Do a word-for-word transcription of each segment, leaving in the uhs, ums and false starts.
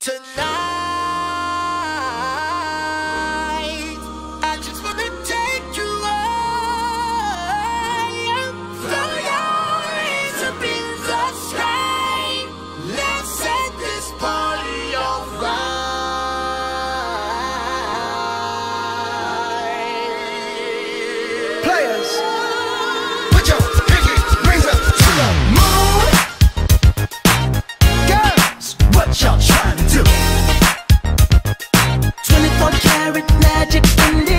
Tonight, I just wanna take you high. Throw your hands up in the sky. Let's set this party on fire. Players, put your pinky rings up to the moon. Girls, what y'all trying to do? twenty-four karat magic in the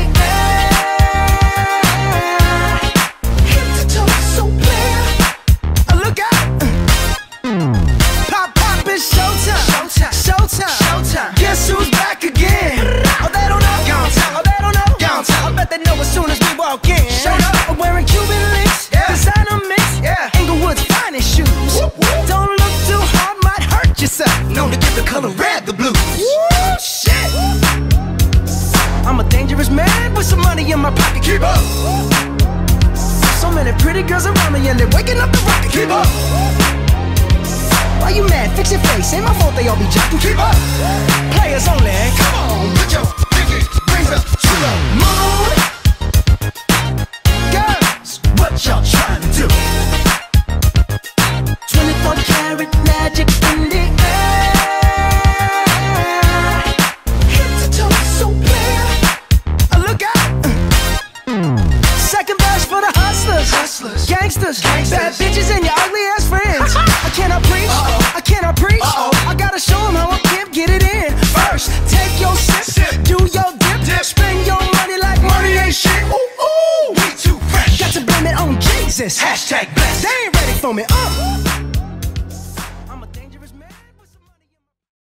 air. Head to toe so clear. Uh, look out! Pop, pop, it's showtime. Showtime. Showtime. Showtime. Guess who's back again? Oh, they don't know. Gone time. Oh, they don't know. Gone time. I bet they know as soon as we walk in. Showed up. I'm wearing Cuban links. Yeah. Designer mix. Yeah. Inglewood's finest shoes. Whoop, whoop. Don't look too hard, might hurt yourself. Known to give the color red the blues. Woo, shit. I'm a dangerous man with some money in my pocket. Keep up. So many pretty girls around me and they're waking up the rocket. Keep up. Why you mad? Fix your face. Ain't my fault they all be jocking. Keep up. Players only. Come on, put your pinky rings up to the moon. Girls, what y'all trying to do? twenty-four karat magic in the air. Head to toe so clear. Uh, look out. Second verse for the hustlers. Hustlers. Gangsters. Gangsters. Bad bitches and your ugly ass friends. I cannot preach. Uh-oh. I cannot preach. Uh-oh. I gotta show them how I can get it in. First, take your sip. Sip. Do your dip. Dip. Spend your money like money ain't shit. Ooh, ooh. We too fresh. Got to blame it on Jesus. Hashtag blessed. They ain't ready for me. Uh.